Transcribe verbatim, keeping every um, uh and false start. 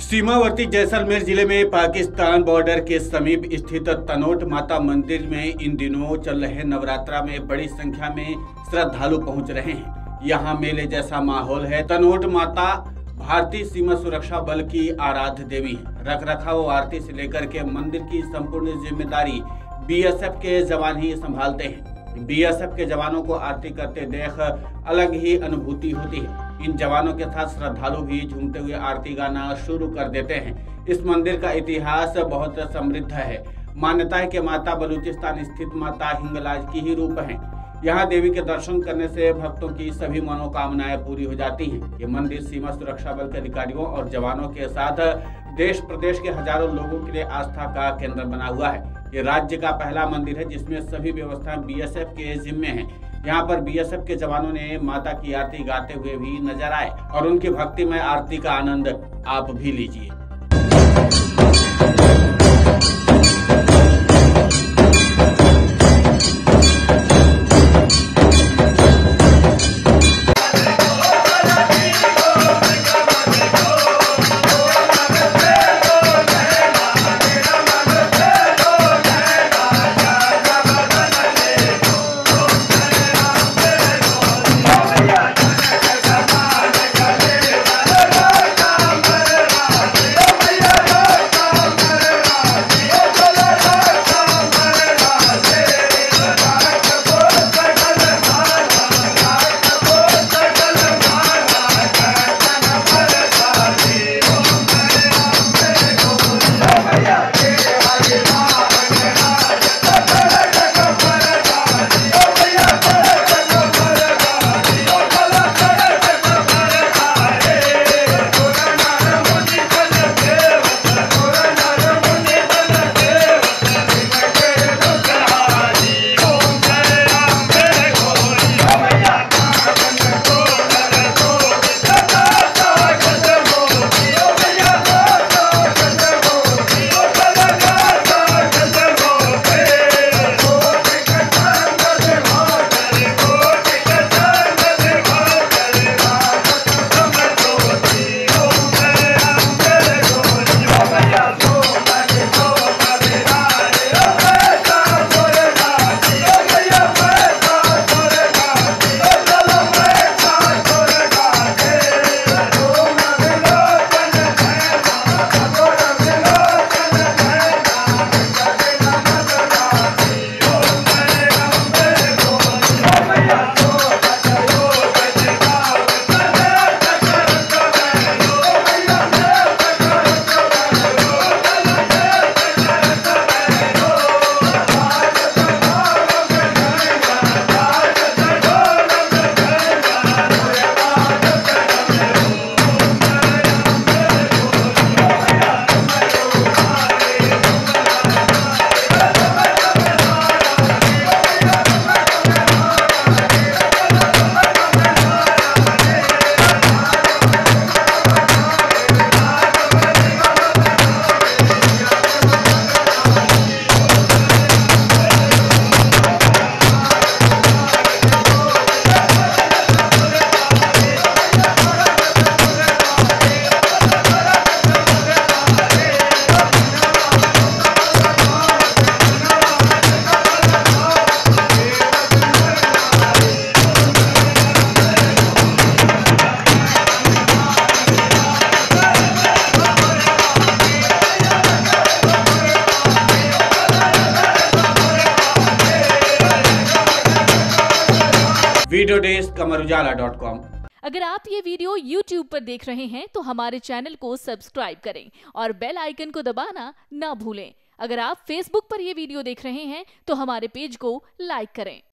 सीमावर्ती जैसलमेर जिले में पाकिस्तान बॉर्डर के समीप स्थित तनोट माता मंदिर में इन दिनों चल रहे नवरात्रा में बड़ी संख्या में श्रद्धालु पहुंच रहे हैं। यहां मेले जैसा माहौल है। तनोट माता भारतीय सीमा सुरक्षा बल की आराध्य देवी है। रख रखाव व आरती से लेकर के मंदिर की संपूर्ण जिम्मेदारी बीएसएफ के जवान ही संभालते हैं। बीएसएफ के जवानों को आरती करते देख अलग ही अनुभूति होती है। इन जवानों के साथ श्रद्धालु भी झूमते हुए आरती गाना शुरू कर देते हैं। इस मंदिर का इतिहास बहुत समृद्ध है। मान्यता है कि माता बलूचिस्तान स्थित माता हिंगलाज की ही रूप है। यहाँ देवी के दर्शन करने से भक्तों की सभी मनोकामनाएं पूरी हो जाती हैं। ये मंदिर सीमा सुरक्षा बल के अधिकारियों और जवानों के साथ देश प्रदेश के हजारों लोगों के लिए आस्था का केंद्र बना हुआ है। ये राज्य का पहला मंदिर है जिसमें सभी व्यवस्थाएं बीएसएफ के जिम्मे हैं। यहाँ पर बीएसएफ के जवानों ने माता की आरती गाते हुए भी नजर आए और उनकी भक्तिमय आरती का आनंद आप भी लीजिए। Video desk Amar Ujala dot com. अगर आप ये वीडियो यूट्यूब पर देख रहे हैं तो हमारे चैनल को सब्सक्राइब करें और बेल आइकन को दबाना ना भूलें। अगर आप फेसबुक पर ये वीडियो देख रहे हैं तो हमारे पेज को लाइक करें।